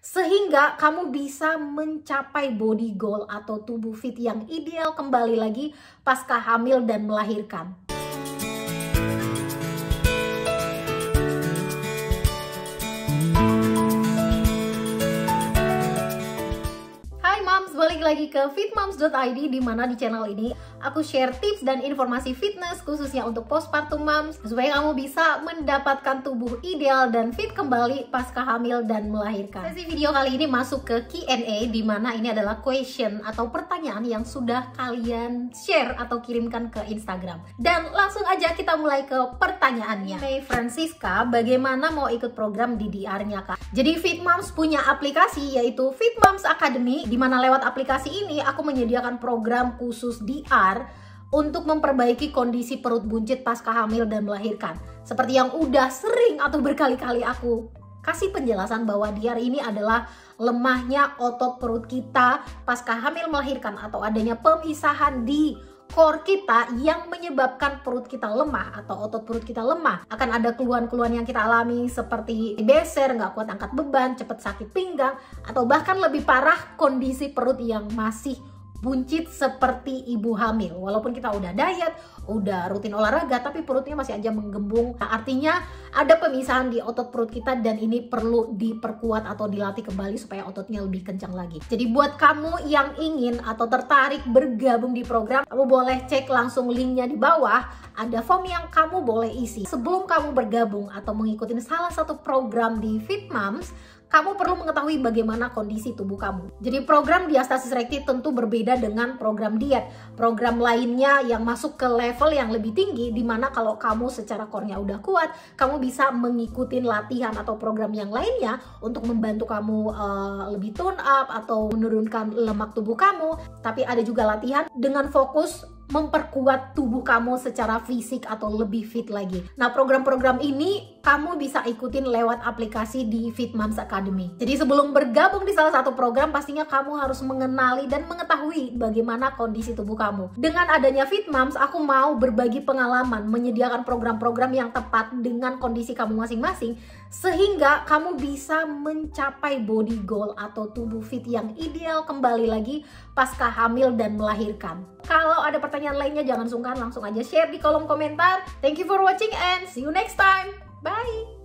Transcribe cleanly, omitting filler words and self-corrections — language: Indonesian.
sehingga kamu bisa mencapai body goal atau tubuh fit yang ideal kembali lagi pasca hamil dan melahirkan. Balik lagi ke fitmoms.id, di mana di channel ini aku share tips dan informasi fitness khususnya untuk postpartum moms supaya kamu bisa mendapatkan tubuh ideal dan fit kembali pasca hamil dan melahirkan. Sesi video kali ini masuk ke Q&A, di mana ini adalah question atau pertanyaan yang sudah kalian share atau kirimkan ke Instagram. Dan langsung aja kita mulai ke pertanyaannya. Hey Francisca, bagaimana mau ikut program DDR-nya Kak? Jadi Fitmoms punya aplikasi yaitu Fitmoms Academy, di mana lewat aplikasi ini aku menyediakan program khusus DR untuk memperbaiki kondisi perut buncit pasca hamil dan melahirkan. Seperti yang udah sering atau berkali-kali aku kasih penjelasan bahwa DR ini adalah lemahnya otot perut kita pasca hamil melahirkan atau adanya pemisahan di core kita yang menyebabkan perut kita lemah atau otot perut kita lemah. Akan ada keluhan-keluhan yang kita alami seperti beser, nggak kuat angkat beban, cepat sakit pinggang, atau bahkan lebih parah kondisi perut yang masih buncit seperti ibu hamil. Walaupun kita udah diet, udah rutin olahraga, tapi perutnya masih aja menggembung. Nah, artinya ada pemisahan di otot perut kita dan ini perlu diperkuat atau dilatih kembali supaya ototnya lebih kencang lagi. Jadi buat kamu yang ingin atau tertarik bergabung di program, kamu boleh cek langsung linknya di bawah. Ada form yang kamu boleh isi. Sebelum kamu bergabung atau mengikuti salah satu program di Fitmoms, kamu perlu mengetahui bagaimana kondisi tubuh kamu. Jadi program diastasis rekti tentu berbeda dengan program diet. Program lainnya yang masuk ke level yang lebih tinggi, dimana kalau kamu secara core-nya udah kuat, kamu bisa mengikuti latihan atau program yang lainnya untuk membantu kamu lebih tone up atau menurunkan lemak tubuh kamu. Tapi ada juga latihan dengan fokus memperkuat tubuh kamu secara fisik atau lebih fit lagi. Nah, program-program ini kamu bisa ikutin lewat aplikasi di Fitmoms Academy. Jadi sebelum bergabung di salah satu program, pastinya kamu harus mengenali dan mengetahui bagaimana kondisi tubuh kamu. Dengan adanya Fitmoms, aku mau berbagi pengalaman, menyediakan program-program yang tepat dengan kondisi kamu masing-masing, sehingga kamu bisa mencapai body goal atau tubuh fit yang ideal kembali lagi pasca hamil dan melahirkan. Kalau ada pertanyaan lainnya jangan sungkan langsung aja share di kolom komentar. Thank you for watching and see you next time. Bye!